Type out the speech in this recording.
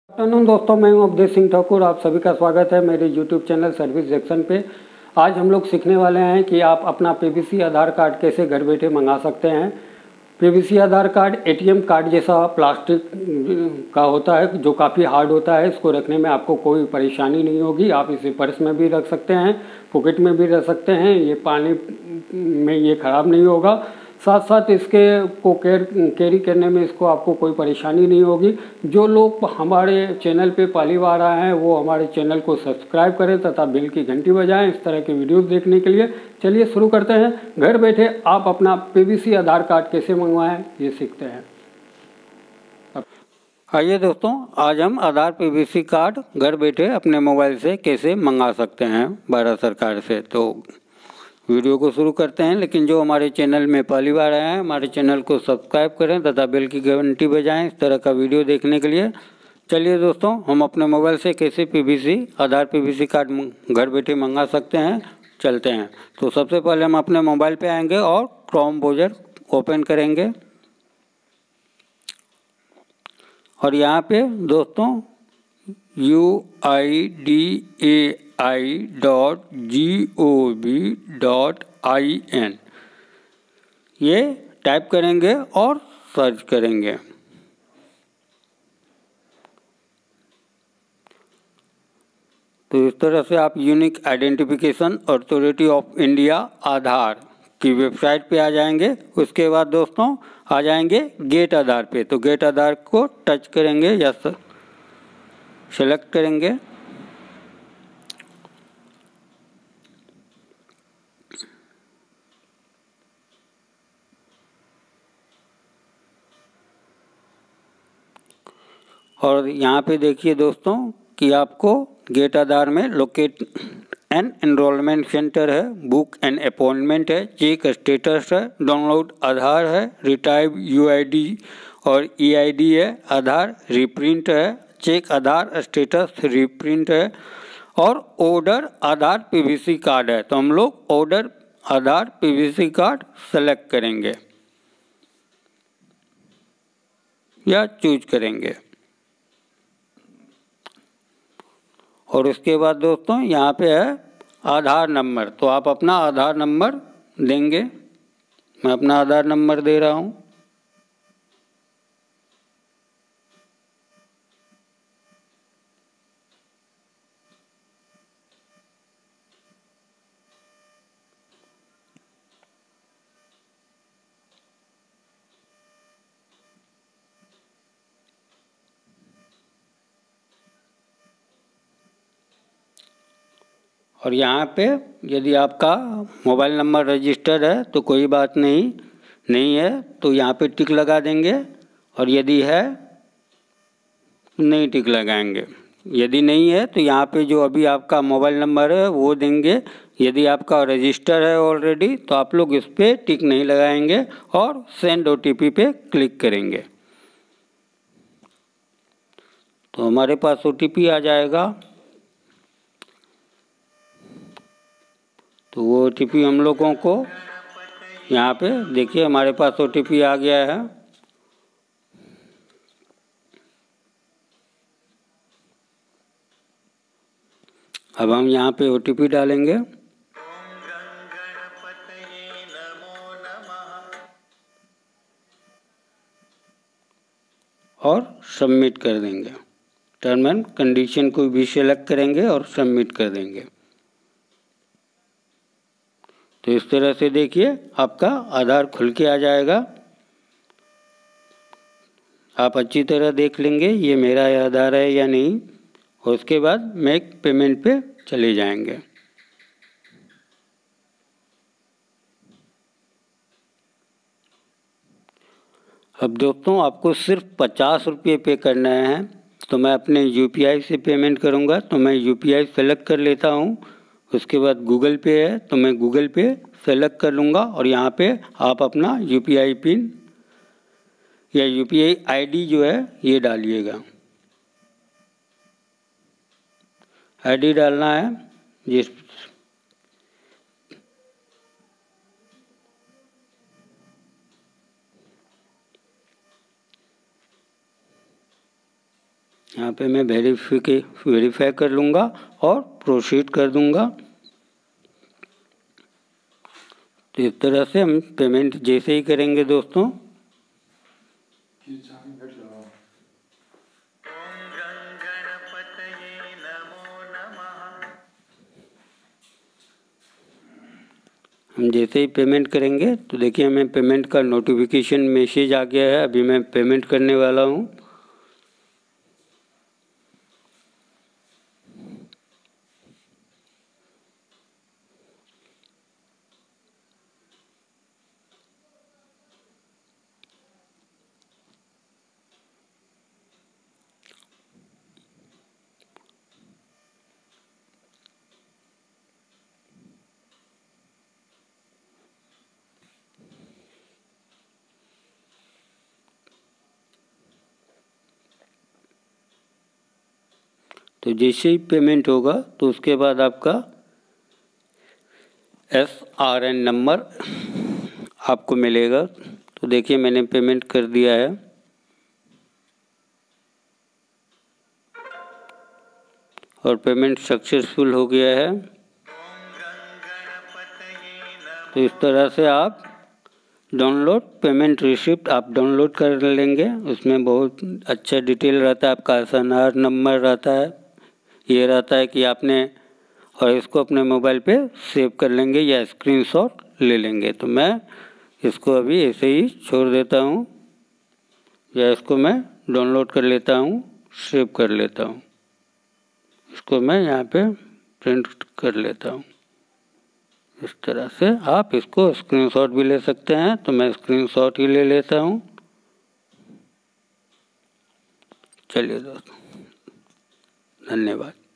Afternoon दोस्तों, मैं हूं अवधेश सिंह ठाकुर। आप सभी का स्वागत है मेरे यूट्यूब चैनल सर्विस जंक्शन पे। आज हम लोग सीखने वाले हैं कि आप अपना पीवीसी आधार कार्ड कैसे घर बैठे मंगा सकते हैं। PVC Aadhaar card ATM card जैसा प्लास्टिक का होता है जो काफ़ी हार्ड होता है। इसको रखने में आपको कोई परेशानी नहीं होगी। आप इसे पर्स में भी रख सकते हैं, पॉकेट में भी रख सकते हैं। ये पानी में ये ख़राब नहीं होगा। साथ साथ इसके को कैरी करने में इसको आपको कोई परेशानी नहीं होगी। जो लोग हमारे चैनल पे पहली बार आए हैं वो हमारे चैनल को सब्सक्राइब करें तथा बेल की घंटी बजाएं इस तरह के वीडियोस देखने के लिए। चलिए शुरू करते हैं। घर बैठे आप अपना पीवीसी आधार कार्ड कैसे मंगवाएं ये सीखते हैं। आइए दोस्तों, आज हम आधार पीवीसी कार्ड घर बैठे अपने मोबाइल से कैसे मंगा सकते हैं भारत सरकार से। तो वीडियो को शुरू करते हैं। लेकिन जो हमारे चैनल में पहली बार आए हैं, हमारे चैनल को सब्सक्राइब करें तथा बेल की घंटी बजाएं इस तरह का वीडियो देखने के लिए। चलिए दोस्तों, हम अपने मोबाइल से कैसे आधार पीवीसी कार्ड घर बैठे मंगा सकते हैं, चलते हैं। तो सबसे पहले हम अपने मोबाइल पे आएंगे और क्रोम ब्राउज़र ओपन करेंगे। और यहाँ पे दोस्तों UIDAI.gov.in ये टाइप करेंगे और सर्च करेंगे। तो इस तरह से आप unique identification authority of India Aadhaar की वेबसाइट पे आ जाएंगे। उसके बाद दोस्तों आ जाएंगे गेट आधार पे। तो गेट आधार को टच करेंगे या सेलेक्ट करेंगे। और यहाँ पे देखिए दोस्तों कि आपको गेट आधार में लोकेट एन एनरोलमेंट सेंटर है, बुक एन अपॉइंटमेंट है, चेक स्टेटस है, डाउनलोड आधार है, रिटाइव यूआईडी और ईआईडी है, आधार रिप्रिंट है, चेक आधार स्टेटस रिप्रिंट है और ऑर्डर आधार पीवीसी कार्ड है। तो हम लोग order Aadhaar PVC card select करेंगे या चूज करेंगे। और उसके बाद दोस्तों यहाँ पे है आधार नंबर। तो आप अपना आधार नंबर देंगे। मैं अपना आधार नंबर दे रहा हूँ। और यहाँ पे यदि आपका मोबाइल नंबर रजिस्टर्ड है तो कोई बात नहीं है तो यहाँ पे टिक लगा देंगे। और यदि है नहीं टिक लगाएंगे। यदि नहीं है तो यहाँ पे जो अभी आपका मोबाइल नंबर है वो देंगे। यदि आपका रजिस्टर है ऑलरेडी तो आप लोग इस पर टिक नहीं लगाएंगे और सेंड ओटीपी पे क्लिक करेंगे। तो हमारे पास ओटीपी आ जाएगा। तो वो ओटीपी हम लोगों को यहाँ पे देखिए हमारे पास ओटीपी आ गया है। अब हम यहाँ पे ओटीपी डालेंगे और सबमिट कर देंगे। टर्म एंड कंडीशन को भी सेलेक्ट करेंगे और सबमिट कर देंगे। तो इस तरह से देखिए आपका आधार खुल के आ जाएगा। आप अच्छी तरह देख लेंगे ये मेरा आधार है या नहीं। और उसके बाद मेक पेमेंट पे चले जाएंगे। अब दोस्तों आपको सिर्फ 50 रुपये पे करना है। तो मैं अपने यूपीआई से पेमेंट करूँगा। तो मैं यूपीआई सेलेक्ट कर लेता हूँ। उसके बाद गूगल पे है तो मैं गूगल पे सेलेक्ट कर लूँगा। और यहाँ पे आप अपना यूपीआई पिन या यूपीआई आईडी जो है ये डालिएगा। आईडी डालना है जिस यहाँ पे मैं वेरीफाई कर लूँगा और प्रोसीड कर दूँगा। तो इस तरह से हम पेमेंट जैसे ही करेंगे दोस्तों, हम जैसे ही पेमेंट करेंगे तो देखिए हमें पेमेंट का नोटिफिकेशन मैसेज आ गया है। अभी मैं पेमेंट करने वाला हूँ। तो जैसे ही पेमेंट होगा तो उसके बाद आपका SRN नंबर आपको मिलेगा। तो देखिए मैंने पेमेंट कर दिया है और पेमेंट सक्सेसफुल हो गया है। तो इस तरह से आप डाउनलोड पेमेंट रिसिप्ट आप डाउनलोड कर लेंगे। उसमें बहुत अच्छा डिटेल रहता है, आपका SNR नंबर रहता है, ये रहता है कि आपने, और इसको अपने मोबाइल पे सेव कर लेंगे या स्क्रीनशॉट ले लेंगे। तो मैं इसको अभी ऐसे ही छोड़ देता हूँ या इसको मैं डाउनलोड कर लेता हूँ, सेव कर लेता हूँ। इसको मैं यहाँ पे प्रिंट कर लेता हूँ। इस तरह से आप इसको स्क्रीनशॉट भी ले सकते हैं। तो मैं स्क्रीनशॉट ही ले लेता हूँ। चलिए दोस्तों, धन्यवाद।